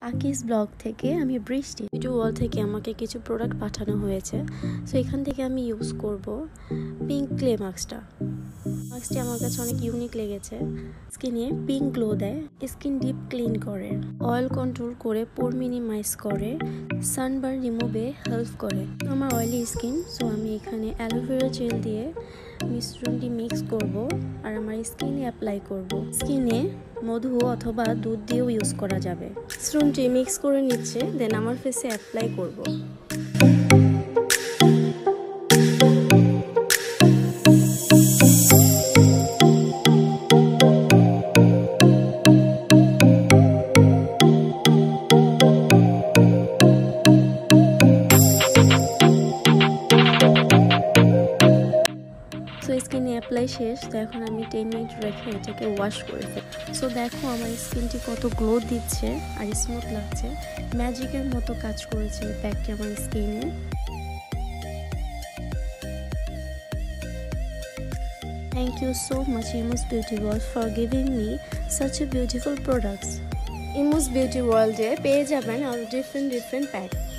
আকিস ব্লগ থেকে আমি বৃষ্টি বিউটি ওয়ার্ল্ড থেকে আমাকে কিছু প্রোডাক্ট পাঠানো হয়েছে। সো এখান থেকে আমি ইউজ করব পিঙ্ক ক্লে মাস্কটা। মাস্কটি আমার কাছে অনেক ইউনিক লেগেছে। স্কিনে পিঙ্ক গ্লো দেয়, স্কিন ডিপ ক্লিন করে, অয়েল কন্ট্রোল করে, পোর মিনিমাইজ করে, সানবার্ন রিমুভে হেল্প করে। আমার অয়েলি স্কিন, সো আমি এখানে অ্যালোভেরা জেল দিয়ে মিশ্রণটি মিক্স করব আর আমার স্কিনে অ্যাপ্লাই করব। স্কিনে মধু অথবা দুধ দিয়েও ইউজ করা যাবে। মিশ্রণটি মিক্স করে নিচ্ছে, দেন আমার ফেসে অ্যাপ্লাই করব। সো স্কিনে অ্যাপ্লাই শেষ, তো এখন আমি 10 মিনিট রেখে এটাকে ওয়াশ করে ফেলি। সো দেখো আমার স্কিনটি কত গ্লো দিচ্ছে আর স্মুথ লাগছে, ম্যাজিকের মতো কাজ করেছে এই প্যাকটি আমার স্কিনে। Thank you so much Emus Beauty World for giving me such a beautiful products. Emus Beauty World এ পেয়ে যাবেন আরো ডিফারেন্ট প্যাক।